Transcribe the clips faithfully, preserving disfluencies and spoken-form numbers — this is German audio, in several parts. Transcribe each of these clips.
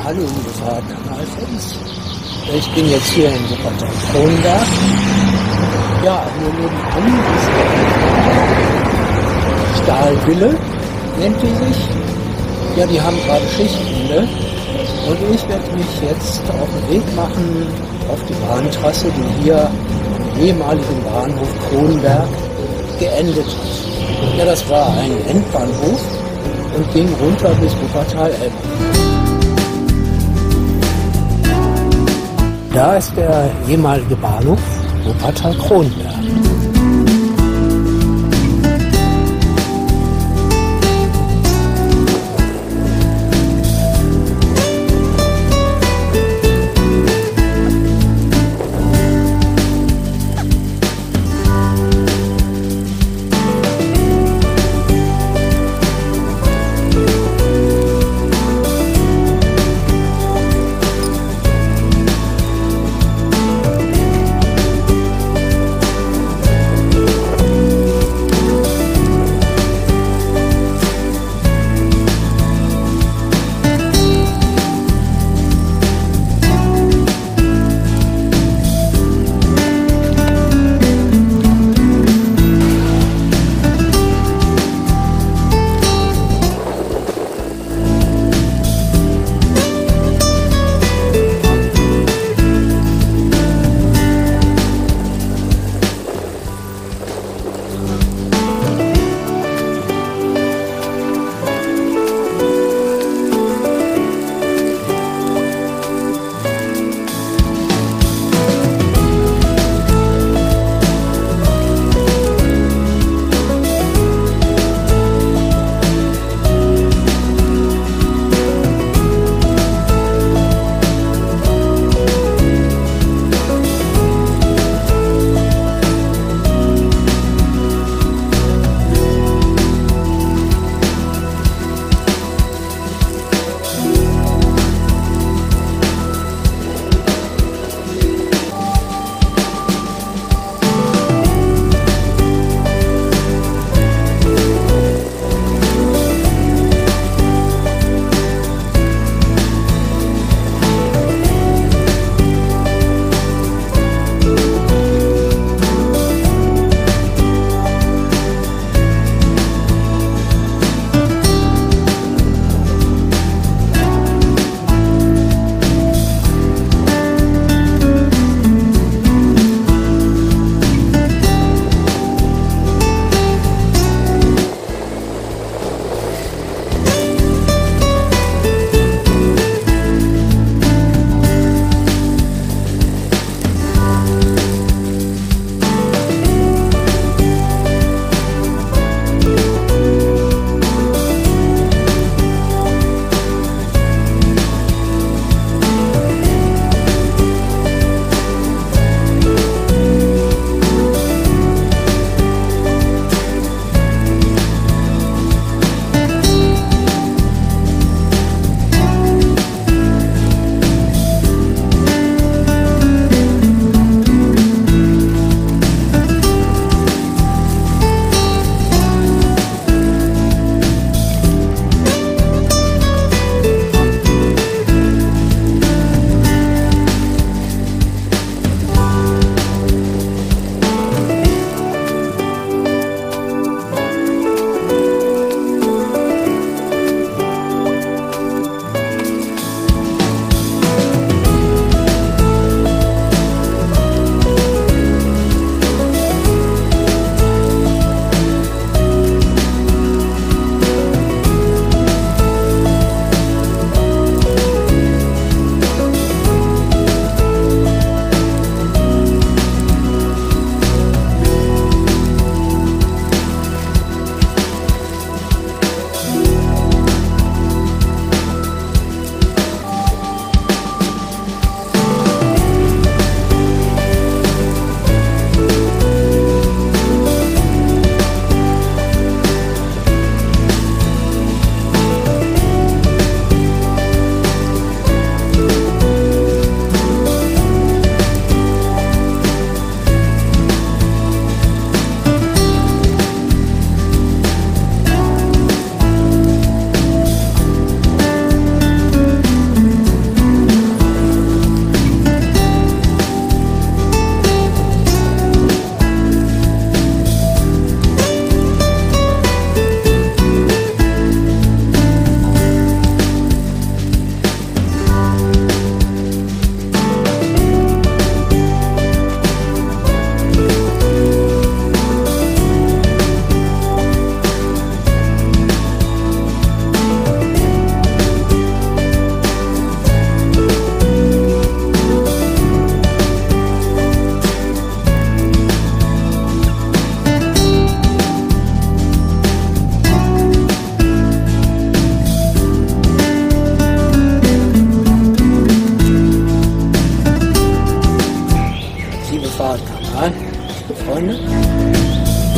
Hallo, liebe Fahrradkanalfans. Ich bin jetzt hier in Wuppertal-Kronenberg. Ja, hier nebenan ist der Stahlwille, nennt die sich. Ja, die haben gerade Schichtende. Und ich werde mich jetzt auf den Weg machen auf die Bahntrasse, die hier am ehemaligen Bahnhof Kronenberg geendet hat. Ja, das war ein Endbahnhof und ging runter bis Wuppertal-Elmau. Da ist der ehemalige Bahnhof Wuppertal-Kronenberg.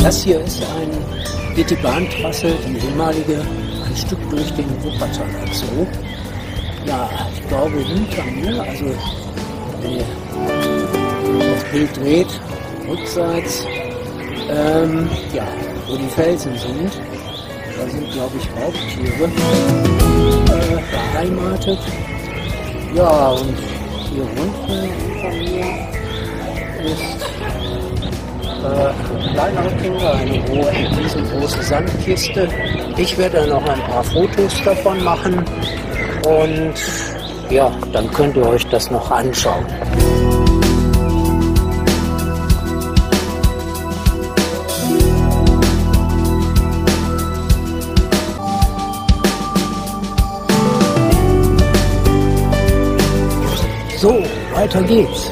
Das hier ist ein, geht die Bahntrasse, die ehemalige, ein Stück durch den Wuppertaler Zoo. Ja, ich glaube hinter mir, also wenn ihr das Bild dreht, rückseits, ähm, ja, wo die Felsen sind, da sind, glaube ich, Raubtiere äh, beheimatet. Ja, und hier unten hinter mir ist äh, ein kleinerer Kinder, eine riesengroße Sandkiste. Ich werde dann noch ein paar Fotos davon machen und ja, dann könnt ihr euch das noch anschauen. So, weiter geht's.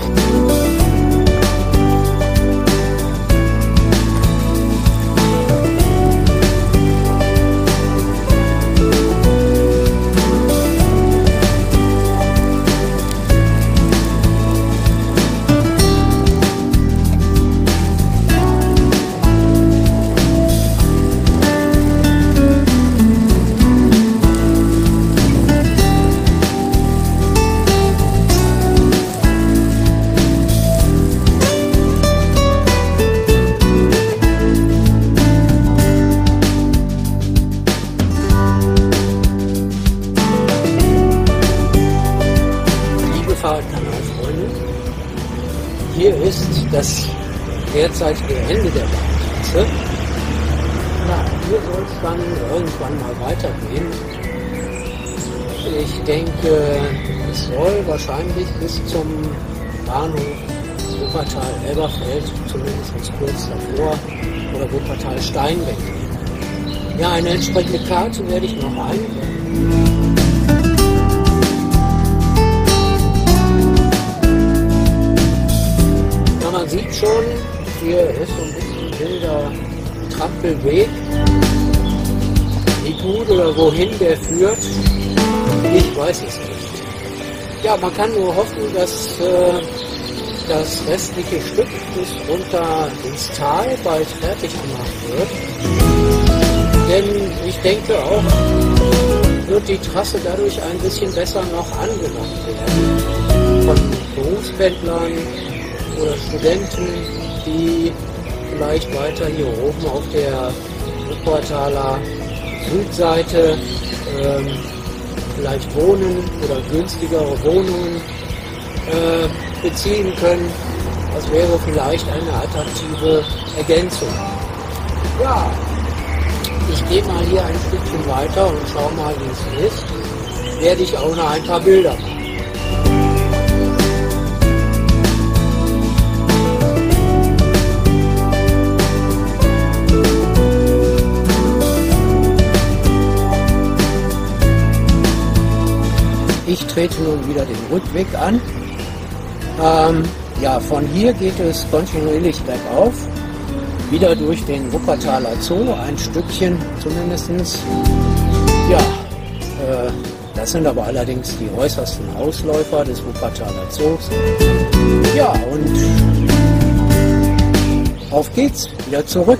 Fahrradkanalfreunde, hier ist das derzeitige Ende der Bahntrasse. Ja, hier soll es dann irgendwann mal weitergehen. Ich denke, es soll wahrscheinlich bis zum Bahnhof Wuppertal-Elberfeld, zumindest kurz davor, oder Wuppertal-Steinbeck gehen. Ja, eine entsprechende Karte werde ich noch einblenden. Man sieht schon, hier ist so ein bisschen wilder Trampelweg. Wie gut oder wohin der führt, ich weiß es nicht. Ja, man kann nur hoffen, dass äh, das restliche Stück bis runter ins Tal bald fertig gemacht wird. Denn ich denke auch, wird die Trasse dadurch ein bisschen besser noch angelangt werden. Von Berufspendlern oder Studenten, die vielleicht weiter hier oben auf der Wuppertaler Südseite ähm, vielleicht wohnen oder günstigere Wohnungen äh, beziehen können. Das wäre vielleicht eine attraktive Ergänzung. Ja, ich gehe mal hier ein Stückchen weiter und schaue mal, wie es ist. Werde ich auch noch ein paar Bilder machen. Ich trete nun wieder den Rückweg an. Ähm, ja, von hier geht es kontinuierlich bergauf, wieder durch den Wuppertaler Zoo, ein Stückchen zumindest. Ja, äh, das sind aber allerdings die äußersten Ausläufer des Wuppertaler Zoos. Ja, und auf geht's, wieder zurück.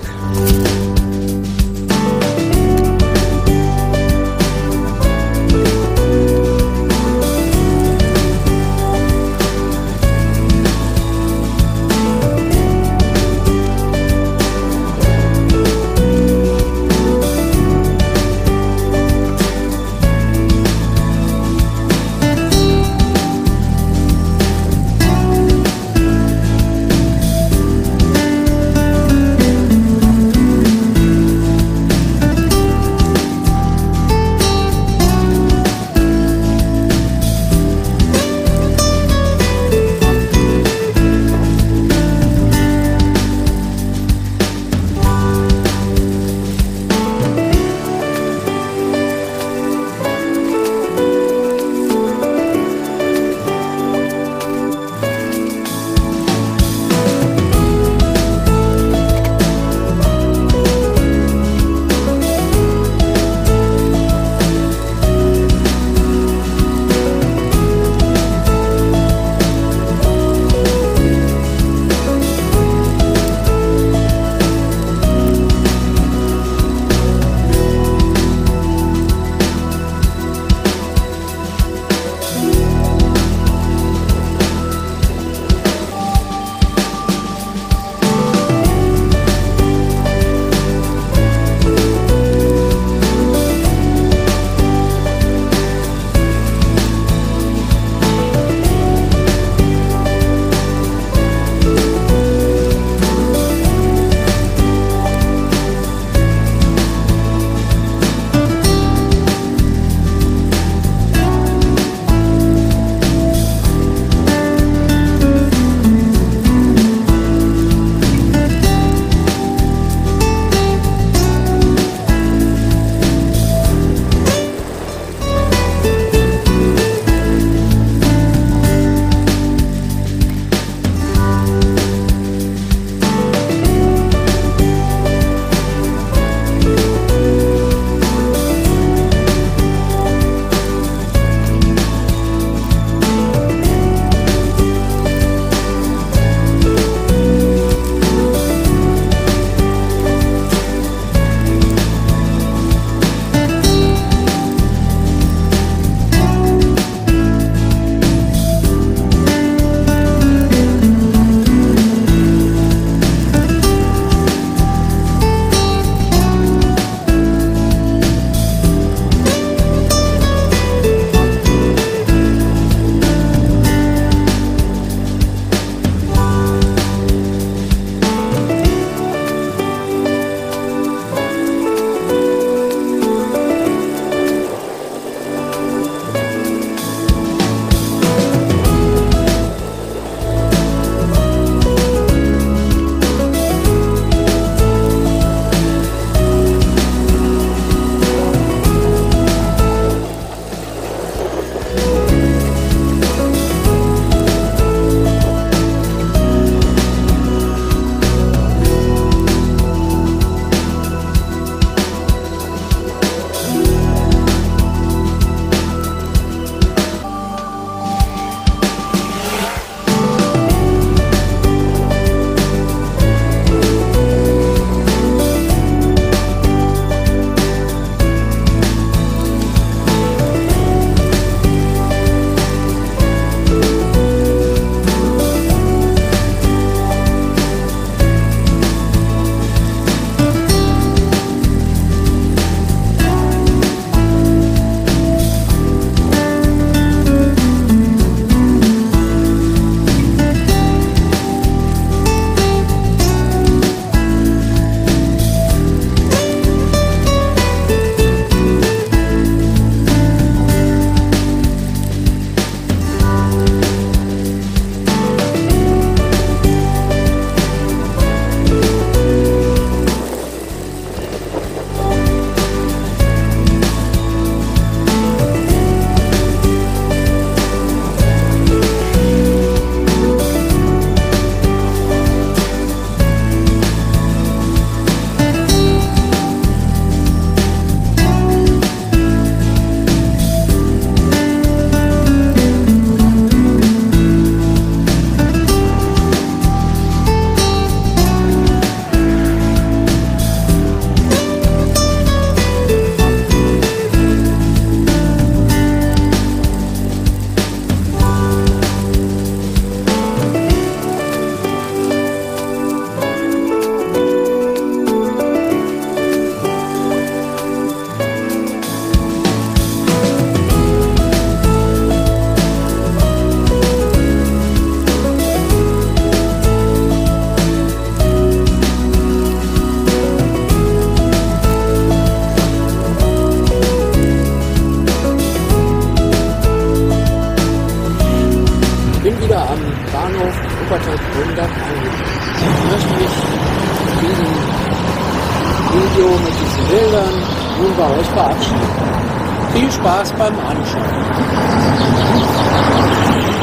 bin wieder am Bahnhof Wuppertal-Grünberg angekommen. Ich möchte mich in diesem Video mit diesen Bildern nun bei euch verabschieden. Viel Spaß beim Anschauen.